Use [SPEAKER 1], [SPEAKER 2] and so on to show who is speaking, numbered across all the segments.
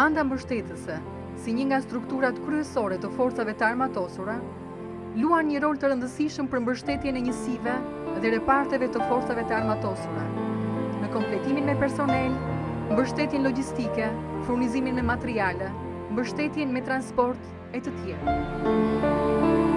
[SPEAKER 1] Komanda mbështetëse, si një nga strukturat kryesore të forcave të armatosura, luan një rol të rëndësishëm për mbështetjen e njësive dhe reparteve të forcave të armatosura, në kompletimin me personel, mbështetjen logjistike, furnizimin me materiale, mbështetjen me transport e të tjerë.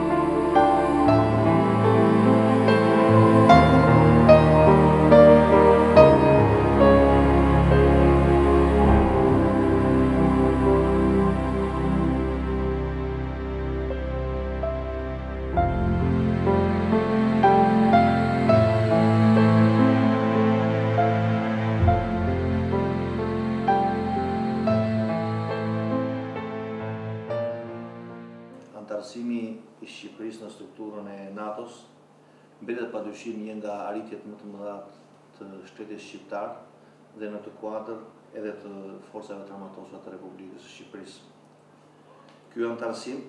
[SPEAKER 2] Antarësimi i Shqipërisë në strukturën e NATO-s mbetet padyshim një nga arritjet më të mëdha të shtetit shqiptar dhe në të kuadër edhe të forcave të armatosura të Republikës së Shqipërisë. Ky antarësim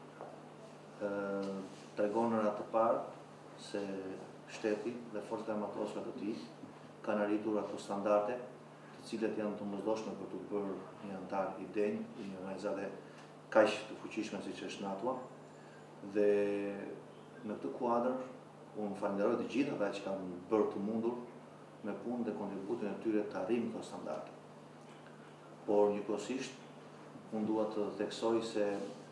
[SPEAKER 2] tregon në radhë të parë se shteti dhe forcat armatosura të tij kanë arritur ato standarde të cilat janë të mëzdojshme për të bërë një antar i denj i një organizate kaq të fuqishme siç është NATO, dhe në këtë kuadër unë falenderoj të gjithë ata që kanë bërë të mundur me punë dhe kontributin e tyre të arrijmë këto standarde. Por njëkohësisht unë dua të theksoj se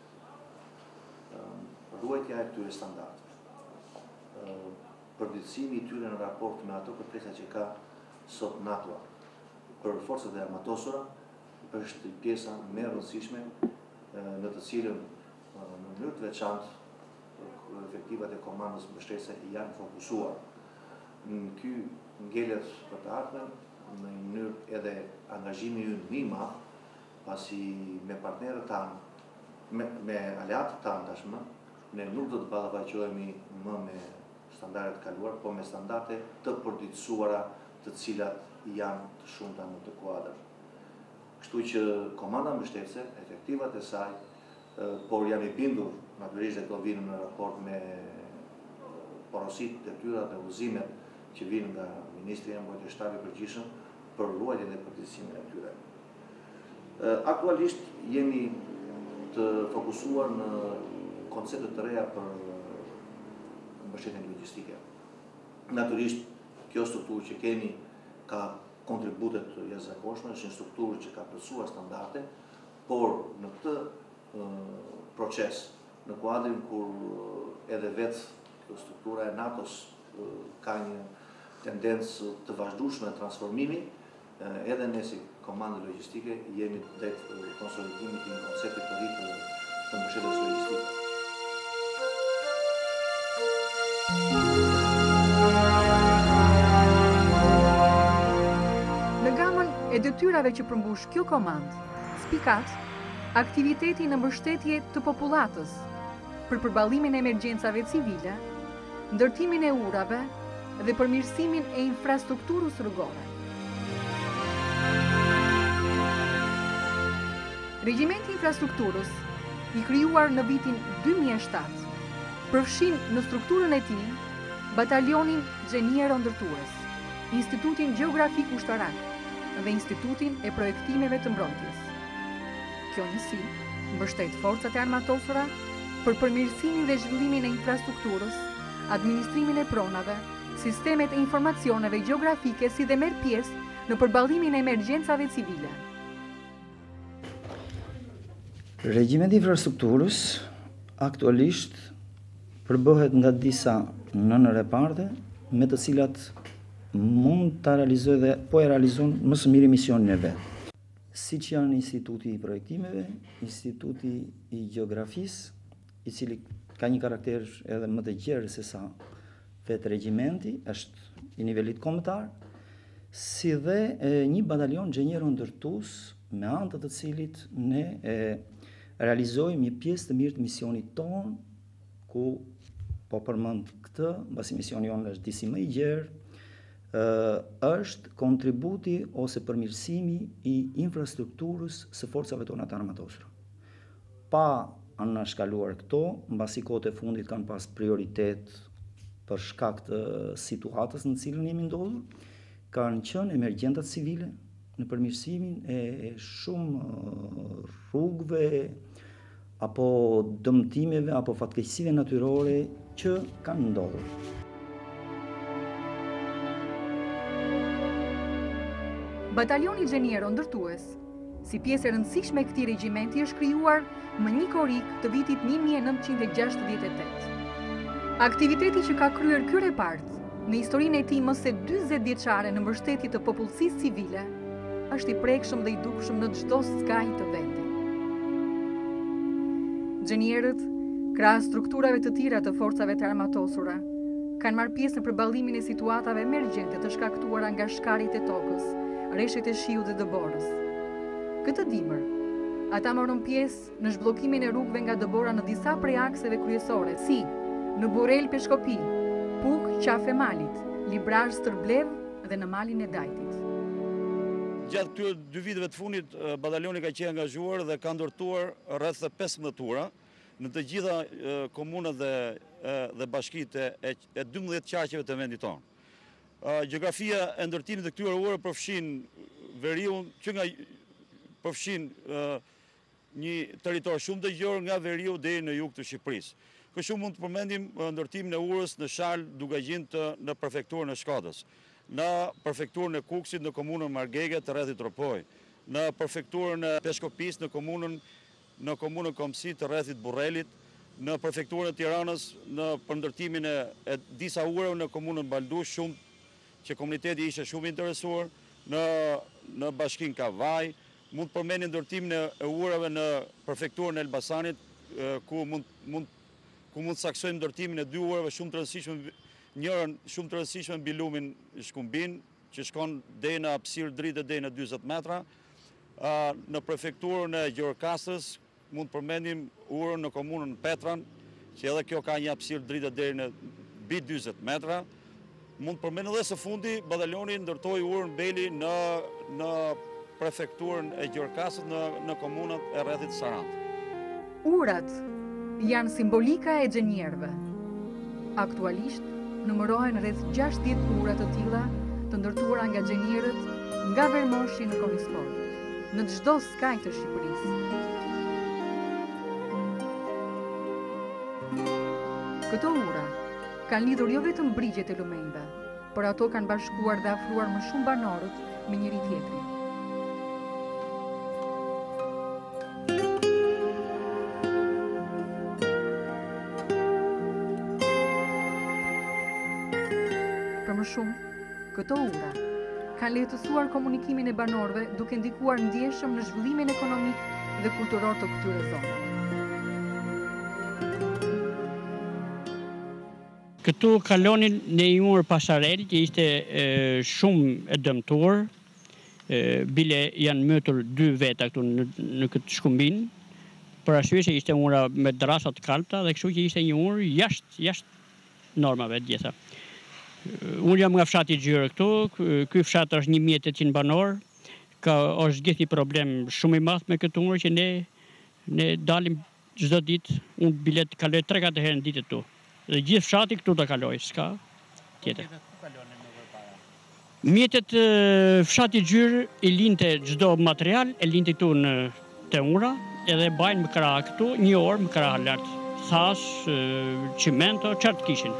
[SPEAKER 2] ruajtja e këtyre standardeve, përditësimi i tyre në raport me ato kërkesa që ka sot NATO për forcat e armatosura është pjesa më e rëndësishme në të cilën në mënyrë të veçantë efektivat e komandës mbështetëse janë fokusuar. Në ky ngelet për të ardhmen në një mënyrë edhe angazhimi ynë më i madh, pasi me partnerët tanë, me aleatët tanë tashmë, ne nuk do të ballafaqohemi më me standardet kaluar, por me standarde të përditësuara, të cilat janë të shumta në të kuadër. Kështu që komanda mbështetëse, efektivat e saj, por jam i bindur, natyrisht dhe do vinë në raport me porositë, detyrat dhe udhëzimet që vinë nga Ministri i Mbrojtjes Shtabi i Përgjithshëm për ruajtjen dhe përmirësimin e tyre. Aktualisht jemi të fokusuar në koncepte të reja për mbështetjen logjistike. Natyrisht, kjo strukturë që kemi ka kontributet të jashtëzakonshme, është një strukturë që ka plotësuar standarde, por në këtë proces, në kuadrin kur edhe vetë struktura e NATO-s ka një tendencë të vazhdueshme transformimi, edhe ne si komandë logjistike jemi drejt konsolidimit të një koncepti të ri të mbështetjes logjistike.
[SPEAKER 1] E detyrave që përmbush kjo komandë, spikat, aktiviteti në mbështetje të popullatës për përballimin e emergjencave civile, ndërtimin e urave dhe përmirësimin e infrastrukturës rrugore. Regjimenti i infrastrukturës, i krijuar në vitin 2007, përfshin në strukturën e tij batalionin Gjeniero Ndërtues, Institutin Gjeografik Ushtarak dhe Institutin e Projektimeve të Mbrojtjes. Kjo njësi mbështet forcat e armatosura për përmirësimin dhe zhvillimin e infrastrukturës, administrimin e pronave, sistemet e informacioneve gjeografike si dhe merr pjesë në përballimin e emergjencave civile.
[SPEAKER 3] Regjimenti i infrastrukturës aktualisht përbëhet nga disa nënreparte me të cilat mund të realizoj dhe po e realizon më së miri misionin e vetë. Siç janë Instituti i Projektimeve, Instituti i Gjeografisë, i cili ka një karakter edhe më të gjerë se sa vetë regjimenti, është i nivelit kombëtar, si dhe një batalion Gjeniero Ndërtues, me anë të cilit ne realizojmë një pjesë të mirë të misionit tonë, ku po përmend këtë, mbasi misioni jonë është disi më i gjerë, është kontributi ose përmirësimi i infrastrukturës së forcave tona të armatosura. Pa anashkaluar këto, mbasi kohët e fundit kanë pas prioritet për shkak të situatës në cilën jemi ndodhur, kanë qenë emergjentat civile, në përmirësimin e shumë rrugëve, apo dëmtimeve, apo fatkeqësive natyrore që kanë ndodhur.
[SPEAKER 1] Batalioni Gjeniero ndërtues, si pjesë e rëndësishme e këtij regjimenti, është krijuar më 1 korrik të vitit 1968. Aktiviteti që ka kryer ky repart në historinë e tij më se 40 vjeçare në mbështetje të popullsisë civile, është i prekshëm dhe i dukshëm në çdo skaj të vendit. Gjenierët, krahas strukturave të tjera të forcave të armatosura, kanë marrë pjesë në përballimin e situatave emergjente të shkaktuara nga shkarit e tokës, rreshtet e shiut dhe dëborës. Këtë dimër, ata morën pjesë në zhbllokimin e rrugëve nga dëbora në disa prej akseve kryesore, si në Burel Peshkopi, Puk Qafe Malit, Librazh Stërblev dhe në malin e Dajtit.
[SPEAKER 4] Gjatë këtyre 2 viteve të fundit, batalioni ka qenë angazhuar dhe ka ndërtuar rreth 15 tura në të gjitha komunat dhe bashkitë e 12 qarqeve të vendit tonë. Gjeografia e ndërtimit të këtyre urave përfshin veriun që nga përfshin një territor shumë të gjerë nga veriu deri në jug të Shqipërisë. Kështu mund të përmendim ndërtimin e urës në Shalë, Dugajgjint në prefekturën e Shkodrës, në prefekturën e Kukësit në komunën Margege të rrethit Tropoj, në prefekturën e Peshkopis në komunën Komsi të rrethit Burrelit, në prefekturën e Tiranës në përndërtimin e disa urave në komunën Baldush, që komuniteti ishte shumë interesuar, në bashkinë Kavaj, mund të përmendim ndërtimin e urave në prefekturën e Elbasanit, ku mund të saksojmë ndërtimin e 2 urave shumë të rëndësishme, njërën shumë të rëndësishme mbi lumin Shkumbin, që shkon deri në hapësirë drite deri në 40 metra. Në prefekturën e Gjirokastës mund të përmendim urën në komunën Petran, që edhe kjo ka një hapësirë drite deri në mbi 40 metra. Mund të përmendim edhe së fundi, batalioni ndërtoi urën Beli në prefekturën e Gjirokastës në komunat e rrethit Sarandë.
[SPEAKER 1] Urat janë simbolika e gjenierëve. Aktualisht, numërohen rreth 60 ura të tilla të ndërtuara nga gjenierët nga Vermoshi në Konispor, në çdo skaj të Shqipërisë. Këto ura kanë lidhur jo vetëm brigjet e lumenjve, por ato kanë bashkuar dhe afruar më shumë banorët me njëri tjetrin. Për më shumë, këto ura kanë lehtësuar komunikimin e banorëve duke ndikuar ndjeshëm në zhvillimin ekonomik dhe kulturor të këtyre zonave.
[SPEAKER 5] Këtu kalonin në një urë pasarel që ishte shumë e dëmtuar, bile janë mëtur 2 veta këtu në këtë shkumbin, për arsye se ishte ura me drasa të kalta dhe kështu që ishte një urë jashtë normave të gjitha. Unë jam nga fshati Gjyrë këtu, ky fshat është 1800 banor, është gjithë një problem shumë i madh me këtë urë që ne dalim çdo ditë, unë bilet kaloj 3-4 herë në ditë këtu. Dhe gjithë fshati këtu të kaloj, s'ka tjetër. Mjetet fshati Gjyrë i linte çdo material, e linte këtu në te ura, edhe bajnë më krah këtu, 1 orë më krah lart. Thas, çimento, çfarë të kishin.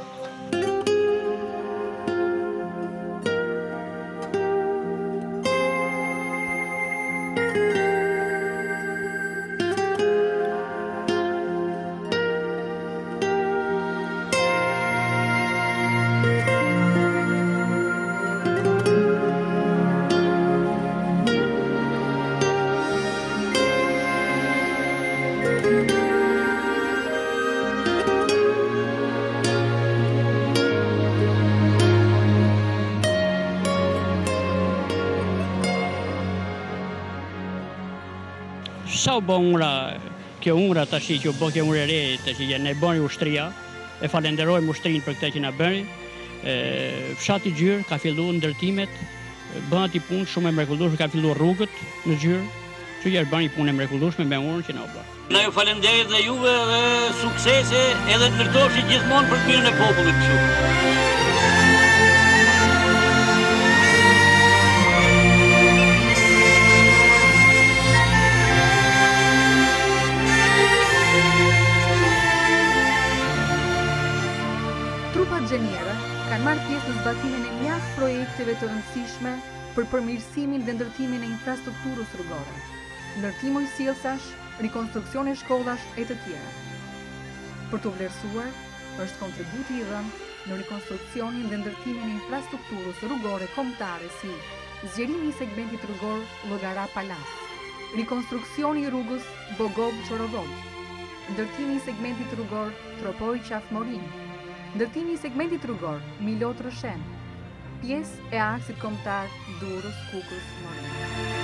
[SPEAKER 5] Sa u bë kjo ura tash që u bë kjo urë e re tash që ne bëni ushtria, e falenderojmë ushtrinë për këtë që na bëri. Fshati Gjyrë ka filluar ndërtimet, bën aty punë shumë e mrekullueshme, ka filluar rrugët në Gjyrë, që ja bën një punë e mrekullueshme me urën që na u bë.
[SPEAKER 6] Na ju falenderoj dhe juve dhe suksese edhe të ndërtoheni gjithmonë për pirën e popullit kështu.
[SPEAKER 1] zbatimin e mjaft projekteve të rëndësishme për përmirësimin dhe ndërtimin e infrastrukturës rrugore, ndërtim ujësillësash, rikonstruksione shkollash e të tjera. Për të vlerësuar, është kontributi i dhënë në rikonstruksionin dhe ndërtimin e infrastrukturës rrugore kombëtare si zgjerimi i segmentit rrugor Llogara-Palas, rikonstruksioni i rrugës Bogov-Çorovod, ndërtimi i segmentit rrugor Tropoj-Qafmorin, ndërtimi i segmentit rrugor Milot-Rëshen, pjesë e aksit kombëtar Durrës-Kukës-Morin.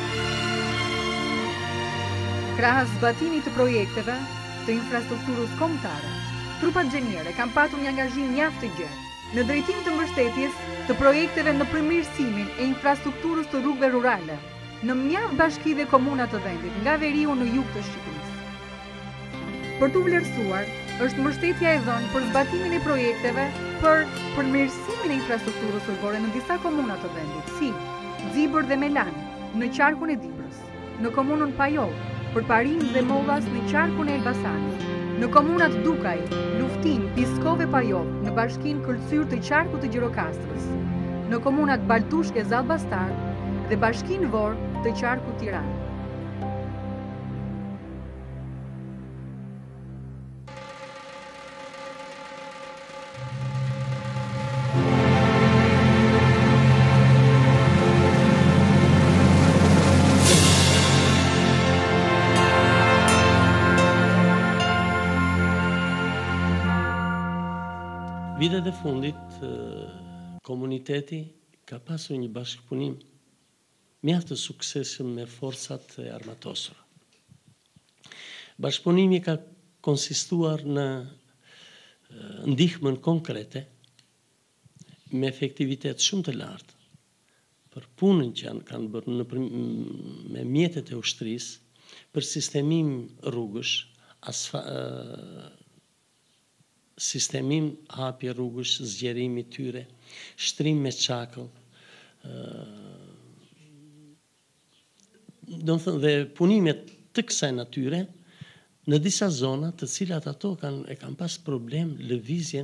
[SPEAKER 1] Krahas zbatimit të projekteve të infrastrukturës kombëtare, trupat xheniere kanë patur një angazhim mjaft të gjerë në drejtim të mbështetjes të projekteve në përmirësimin e infrastrukturës të rrugëve rurale në mjaft bashki dhe komuna të vendit, nga veriu në jug të Shqipërisë. Për të vlerësuar, është mbështetja e dhënë për zbatimin e projekteve për përmirësimin e infrastrukturës rrugore në disa komuna të vendit, si Dzibër dhe Melan, në qarkun e Dibrës, në komunën Pajov, për Parim dhe Mollas në qarkun e Elbasanit, në komunat Dukaj, Luftin, Piskov e Pajov, në bashkinë Kërcyr të qarkut të Gjirokastrës, në komunat Baltushke, Zallbastar dhe bashkinë Vor të qarkut Tiranë.
[SPEAKER 7] Vitet e fundit, komuniteti ka pasur një bashkëpunim mjaft të suksesshëm me forcat e armatosura. Bashkëpunimi ka konsistuar në ndihmën konkrete me efektivitet shumë të lartë për punën që kanë bërë me mjetet e ushtrisë, për sistemim rrugësh, sistemim hapje rrugësh, zgjerimi tyre, shtrim me çakëll, dhe punimet të kësaj natyre në disa zona të cilat ato kanë pas problem lëvizjen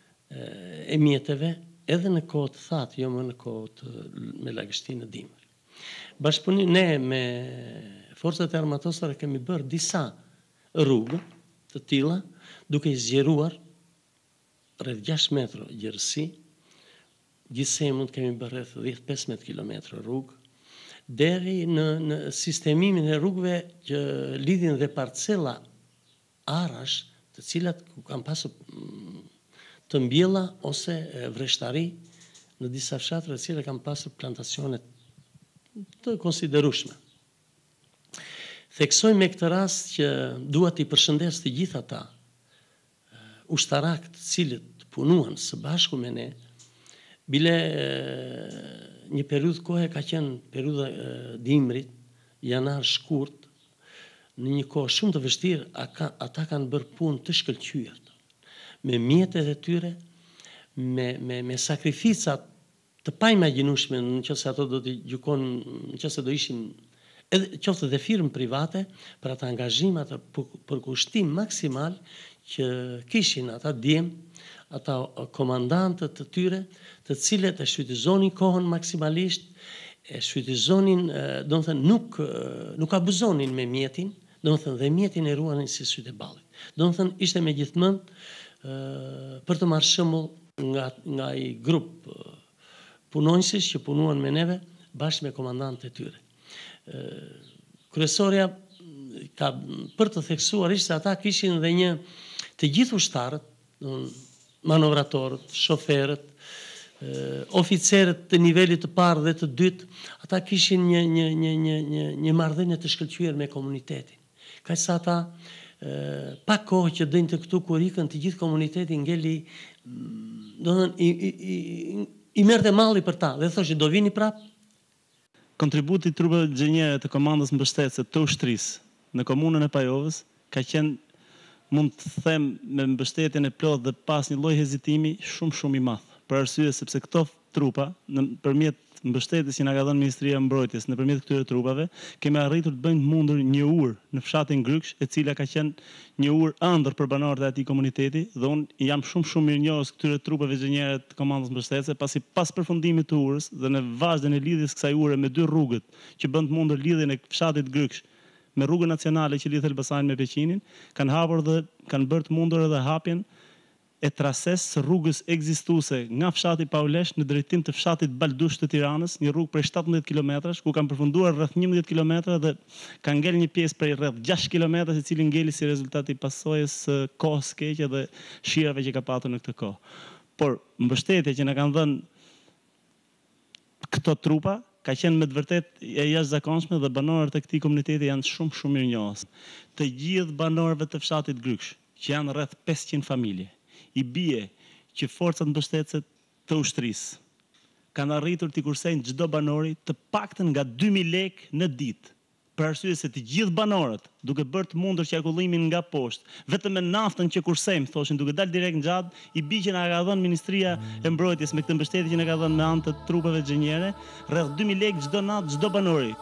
[SPEAKER 7] e mjeteve edhe në kohë të thatë, jo më në kohë me lagështinë në dimër. Bashkëpunim ne me forcat e armatosura kemi bërë disa rrugë të tilla, duke i zgjeruar rreth 6 metra gjerësi, gjithsej mund kemi bërë rreth 10-15 kilometra rrugë, deri në sistemimin e rrugëve që lidhin dhe parcella arash, të cilat kanë pasur të mbjella ose vreshtari në disa fshatra të cilat kanë pasur plantacione të konsiderueshme. Theksoj me këtë rast që dua t'i përshëndes të gjithë ata ushtarak të cilët punuan së bashku me ne, bile një periudhë kohe ka qenë periudha dimrit, janar shkurt, në një kohë shumë të vështirë, ata kanë bërë punë të shkëlqyer, me mjetet e tyre, me sakrificat të paimagjinueshme, nëse ato do t'i gjykon, nëse do ishin edhe qoftë dhe firmë private, për ata angazhim, ata përkushtim maksimal që kishin ata djem, ata komandantët të tyre, të cilët e shfrytëzonin kohën maksimalisht, e shfrytëzonin, do të thënë nuk abuzonin me mjetin, do të thënë dhe mjetin e ruanin si sytë e ballit. Do të thënë ishte megjithmonë për të marrë shembull nga ai grup punonjësish që punuan me neve bashkë me komandantët e tyre. Kryesorja ka për të theksuar ishte ata kishin dhe një të gjithë ushtarët, manovratorët, shoferët, oficerët të nivelit të parë dhe të dytë, ata kishin një marrëdhënie të shkëlqyer me komunitetin. Kaq sa ata pa kohë që dënë të këtu kur ikën të gjithë komuniteti ngeli, do të thënë i merrte malli për ta dhe thoshte do vini prapë.
[SPEAKER 8] Kontributi i trupave xheniere të komandës mbështetëse të ushtrisë në komunën e Pajovës ka qenë, mund të them me mbështetjen e plotë dhe pas një lloj hezitimi shumë i madh, për arsye sepse këto trupa, nëpërmjet mbështetjes që na ka dhënë Ministria e Mbrojtjes, nëpërmjet këtyre trupave, kemi arritur të bëjmë të mundur një urë në fshatin Gryksht, e cila ka qenë një urë ëndër për banorët e atij komuniteti, dhe unë jam shumë mirënjohës këtyre trupave inxhiniere të komandës mbështetëse, pasi pas përfundimit të urës dhe në vazhdën e lidhjes kësaj ure me dy rrugët që bën të mundur lidhjen e fshatit Gryksht me rrugën nacionale që lidh Elbasanin me Peqinin, kanë hapur dhe kanë bërë të mundur edhe hapjen e trases së rrugës ekzistuese nga fshati Paulesh në drejtim të fshatit Baldush të Tiranës, një rrugë prej 17 kilometrash, ku kanë përfunduar rreth 11 kilometra dhe kanë ngel një pjesë prej rreth 6 kilometrash, e cili ngeli si rezultat i pasojës së kohës së keqe dhe shirave që ka patur në këtë kohë. Por mbështetja që na kanë dhënë këto trupa ka qenë me të vërtet e jashtëzakonshme dhe banorët e këtij komuniteti janë shumë mirënjohës. Të gjithë banorëve të fshatit Gryksht, që janë rreth 500 familje, i bie që forcat mbështetëse të ushtrisë kanë arritur t'i kursejnë çdo banori të paktën nga 2000 lekë në ditë. Për arsye se të gjithë banorët, duke bërë të mundur qarkullimin nga poshtë, vetëm me naftën që kursejmë, thoshin, duke dalë direkt në xhad, i bi që na ka dhënë Ministria e Mbrojtjes me këtë mbështetje që na ka dhënë me anë të trupave inxhiniere, rreth 2000 lekë çdo natë çdo banori.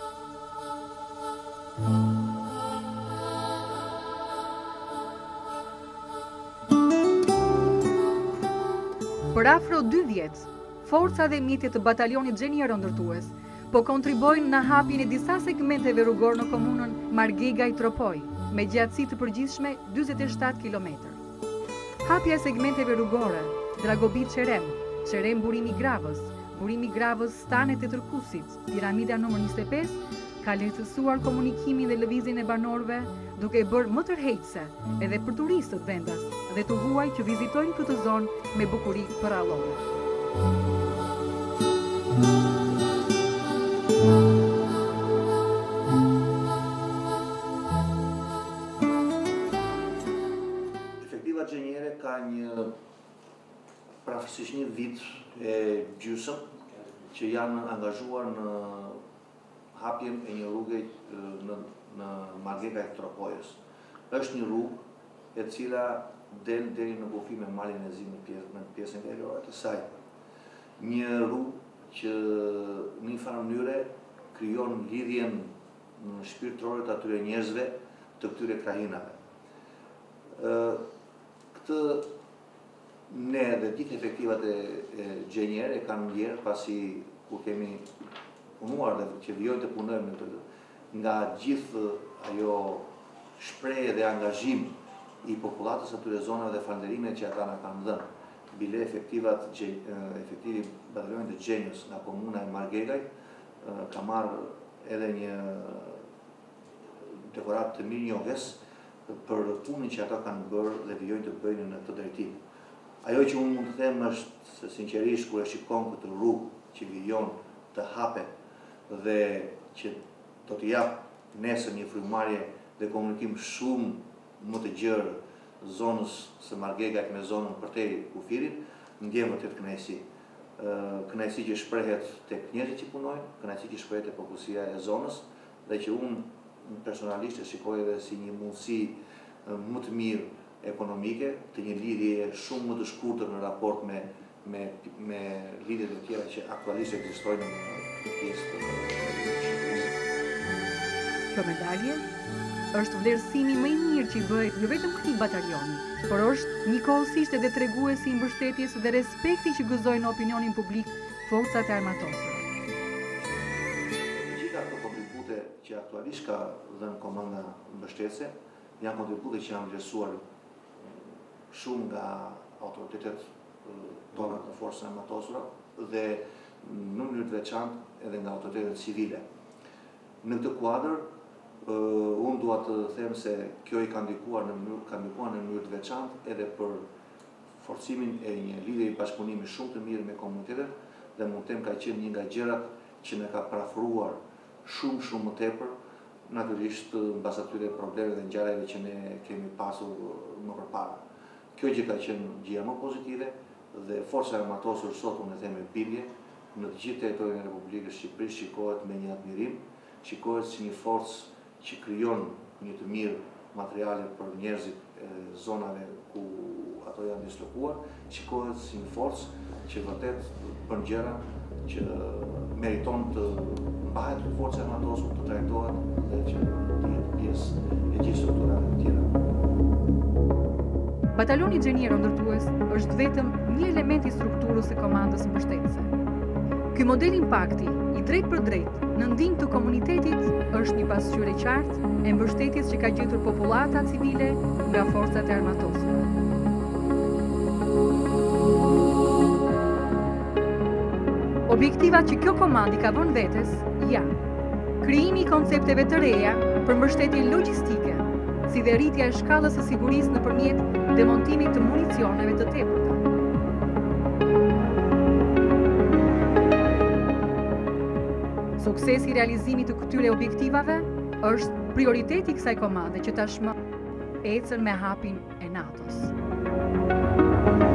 [SPEAKER 1] Për afro 2 vjet, forca dhe mjetët të batalionit inxhinier ndërtues po kontribojnë në hapjen e disa segmenteve rrugor në komunën Marghegaj-Tropoj, me gjatësi të përgjithshme 47 km. Hapja e segmenteve rrugore Dragobit-Çerem, Çerem-Burimi Gravës, Burimi Gravës Stanet e Tërkusit, Piramida nr. 25, ka lehtësuar komunikimin dhe lëvizjen e banorëve, duke bërë më tërheqëse edhe për turistët vendas dhe të huaj që vizitojnë këtë zonë me bukuri përallore.
[SPEAKER 2] Efektiva inxhiniere ka prafësisht një vit e gjysmë që janë angazhuar në hapjen e një rruge në Marghegaj-Tropojës. Është një rrugë e cila del deri në kufi me malin e zi në pjesën veriore të saj. Një rrugë që në një farë mënyre krijon lidhjen shpirtërore të atyre njerëzve të këtyre krahinave. Këtë ne dhe gjithë efektivat e inxhiniere kanë ndjerë pasi ku kemi punuar dhe që vjojnë të punojmë nga gjithë ajo shprehje dhe angazhim i popullatës atyre zonave dhe falënderimet që ata na kanë dhënë. Bile efektivi batalionit të Gjenjës nga komuna e Marghegaj ka marrë edhe një dekorat të mirënjohjes për punën që ata kanë bërë dhe vjojnë të bëjnë në këtë drejtim. Ajo që unë mund të them është se sinqerisht kur e shikon këtë rrugë që vijon të hapet dhe që do të jap nesër një frymëmarrje dhe komunikim shumë më të gjerë zonës së Marghegajt me zonën përtej kufirit, ndjem vërtet kënaqësi. Kënaqësi që shprehet tek njerëzit që punojnë, kënaqësi që shprehet tek popullsia e zonës dhe që unë personalisht e shikoj edhe si një mundësi më të mirë ekonomike, të një lidhje shumë më të shkurtër në raport me lidhjet e tjera që aktualisht ekzistojnë në pjesë të
[SPEAKER 1] Kjo medalje është vlerësimi më i mirë që i bëhet jo vetëm këtij batalioni, por është njëkohësisht edhe treguesi i mbështetjes dhe respekti që gëzojnë në opinionin publik forcat e armatosura.
[SPEAKER 2] Gjitha këto kontribute që aktualisht ka dhënë komanda mbështetëse janë kontribute që janë vlerësuar shumë nga autoritetet tona të forcës armatosura dhe në mënyrë të veçantë edhe nga autoritetet civile. Në këtë kuadër unë dua të them se kjo i ka ndikuar në mënyrë të veçantë edhe për forcimin e një lidhje i bashkëpunimi shumë të mirë me komunitetet dhe mund të them ka qenë një nga gjërat që ne ka parafruar shumë më tepër, natyrisht mbas atyre problemeve dhe ngjarjeve që ne kemi pasur më përpara. Kjo gjë ka qenë gjëja më pozitive dhe forca armatosur sot unë e them me bindje në të gjithë territorin e Republikës Shqipërisë shikohet me një admirim, shikohet si një forcë që krijon një të mirë materiale për njerëzit e zonave ku ato janë dislokuar, shikohet si një forcë që vërtet bën gjëra që meriton të mbahet forca e NATO-s, të trajtohet dhe që të jetë pjesë e gjithë strukturave të tjera.
[SPEAKER 1] Batalioni Gjeniero Ndërtues është vetëm një element i strukturës së komandës mbështetëse. Ky model impakti i drejt për drejt në ndihmë të komunitetit është një pasqyrë e qartë e mbështetjes që ka gjetur popullata civile nga forcat e armatosura. Objektivat që kjo komandë ka vënë vetes janë: krijimi i koncepteve të reja për mbështetje logjistike, si dhe rritja e shkallës së sigurisë nëpërmjet demontimit të municioneve të tepërta. Suksesi i realizimit të këtyre objektivave është prioriteti i kësaj komande që tashmë ecën me hapin e NATO-s.